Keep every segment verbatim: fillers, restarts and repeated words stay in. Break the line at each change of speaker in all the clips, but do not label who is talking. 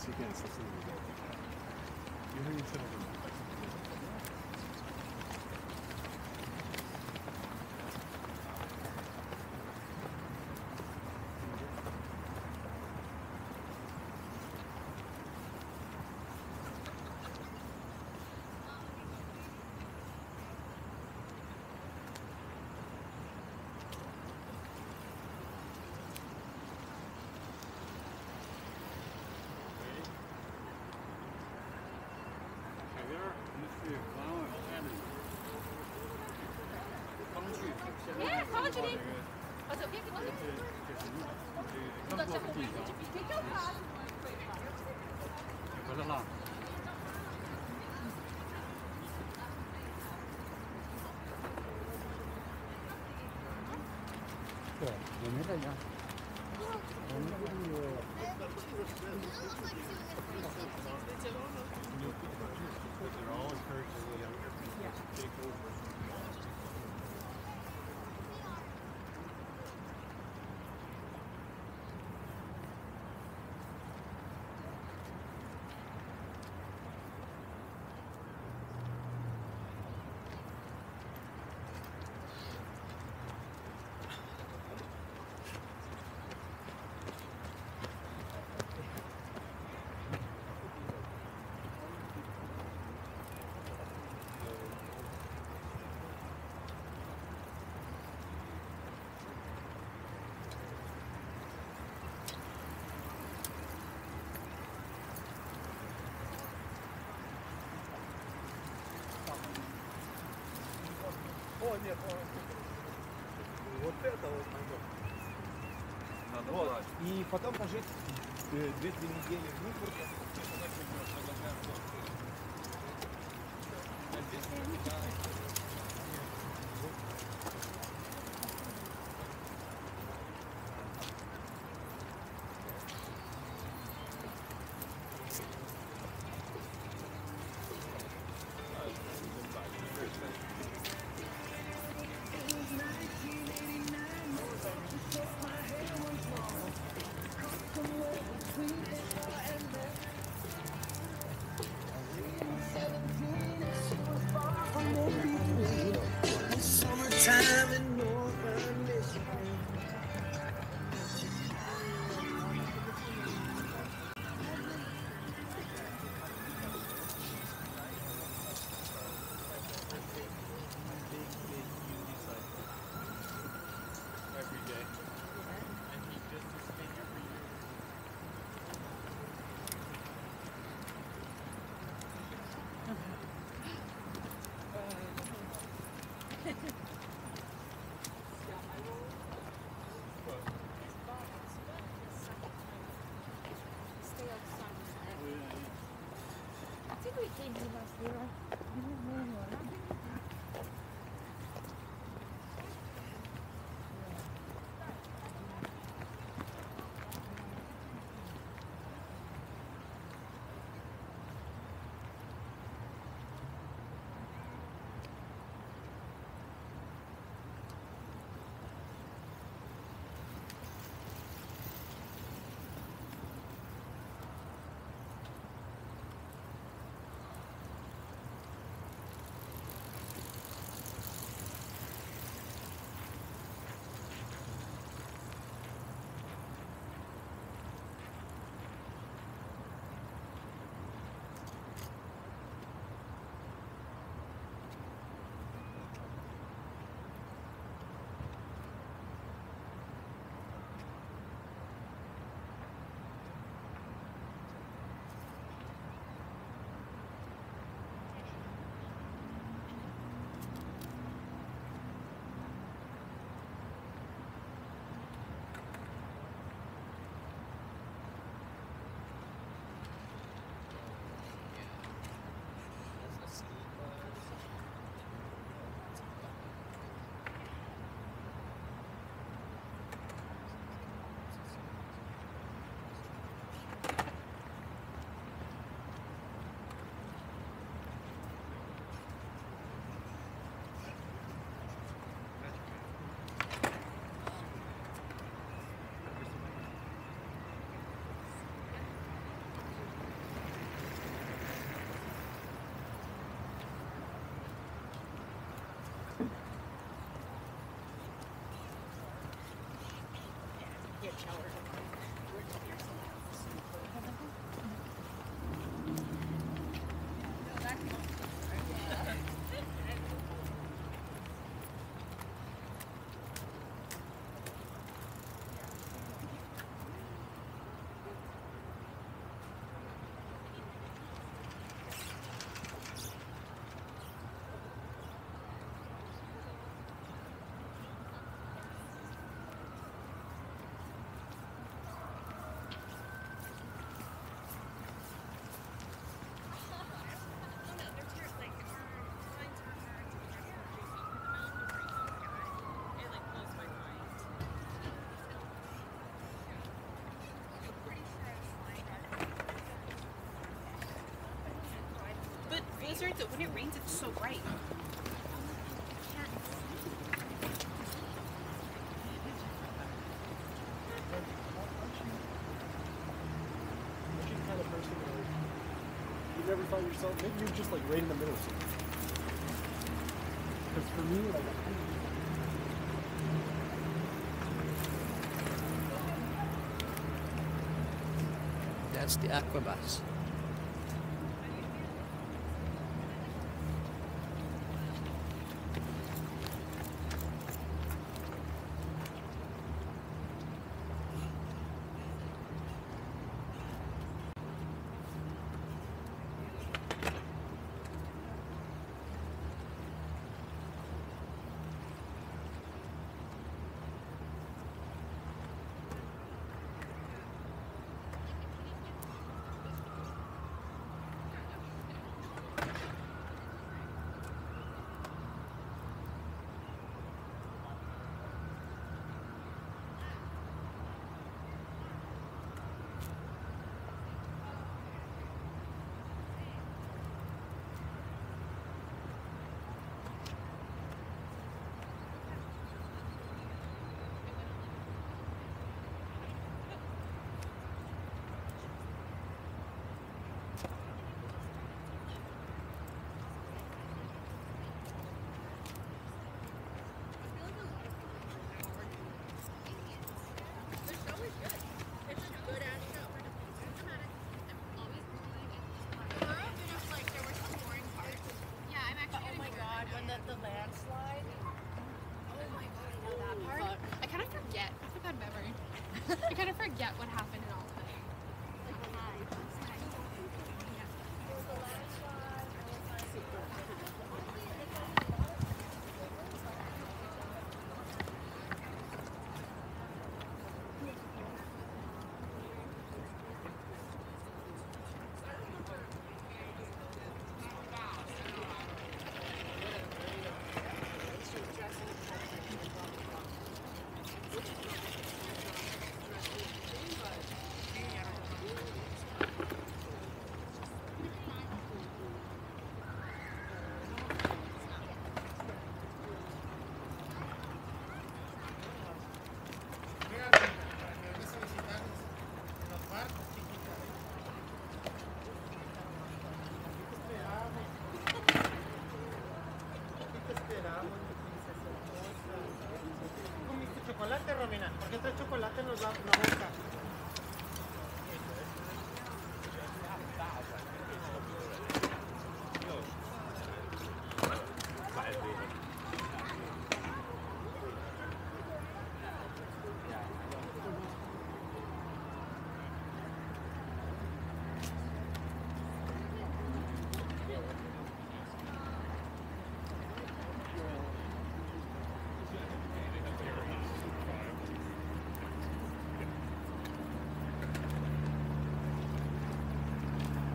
against the ceiling. You hear each other.
예, 강아지님. 맞아, 깨끗하게. 나 진짜 몸이 되게 아파.
걸려라. 그래, 몇 미터냐? 몇 미터요?
They're all encouraging the younger people to take over.
О, нет, вот это вот надо. Вот. И потом пожить две-три недели в Нюрнберге.
Summertime in northern Michigan.
Every day. And he just has been here for years.
찍고 있지, 이거. desert, that when it rains, it's so bright.
Kind of person where you never find yourself, maybe you're just like right in the middle of something. Because for me, like,
That's the Aquabus.
The landslide. Oh my god, I know that part. I kind of forget. I have a bad memory. I kind of forget what happened in all of it.
Chocolate, Romina, ¿por qué trae chocolate en los la boca?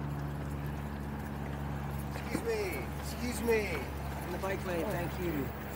Excuse me. Excuse me.
In the bike lane, thank you.